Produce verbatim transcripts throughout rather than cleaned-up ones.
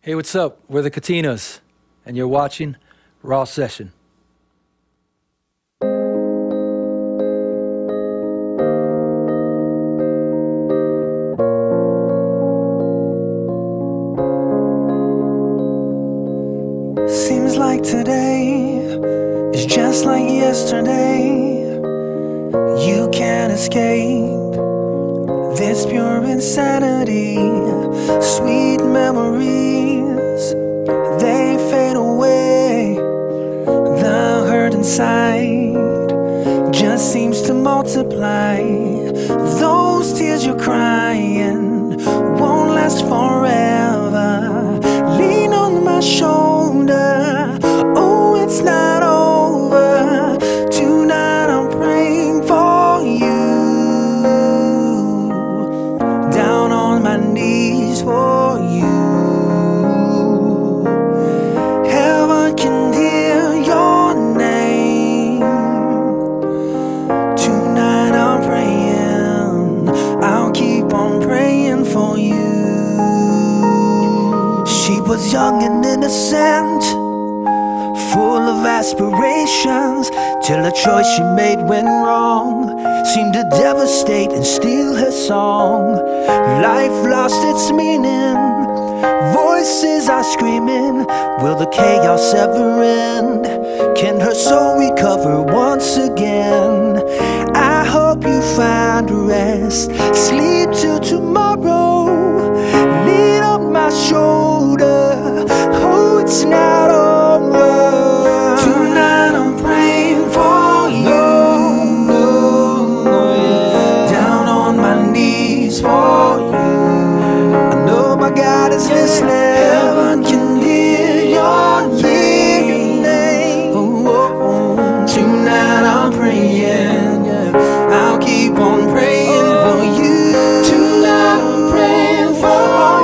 Hey, what's up? We're the Katinas, and you're watching Raw Session. Seems like today is just like yesterday. You can't escape this pure insanity. Sweet memories, they fade away. The hurt inside just seems to multiply. Those tears you're crying won't last forever. Lean on my shoulder, oh, it's not over. Tonight I'm praying for you, down on my knees for you. Heaven can hear your name. Tonight I'm praying, I'll keep on praying for you. She was young and innocent, full of aspirations, till a choice she made went wrong seemed to devastate and steal her song. Life lost its meaning, voices are screaming, will the chaos ever end? Can her soul recover once again? I hope you find rest, sleep till tomorrow. Lean on my shoulder, oh, it's not over. Tonight I'm praying for you, down on my knees for you. I know my God is listening. Heaven can hear your name. Oh, oh, oh. Tonight I'm praying, yeah. I'll keep on praying for you. Tonight I'm praying for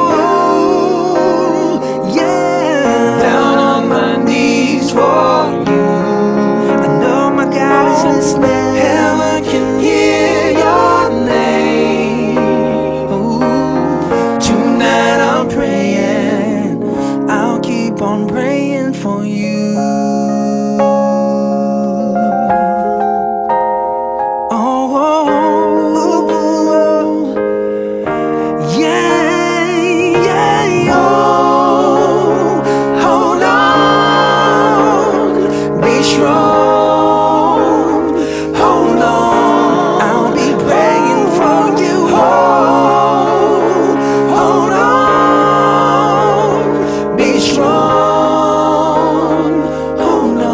you, yeah. Down on my knees for you. I know my God is listening. Heaven can hear your name. Ooh. Tonight I'm praying, I'll keep on praying for you. Oh, oh, oh, oh. Yeah, yeah, oh. Hold on, be strong. Hold on, I'll be praying for you. Oh, hold on, be strong. Hold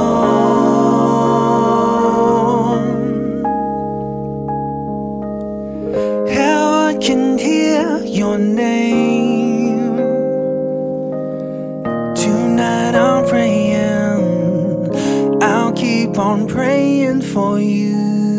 on. Heaven can hear your name. Tonight I'm praying, I'll keep on praying for you.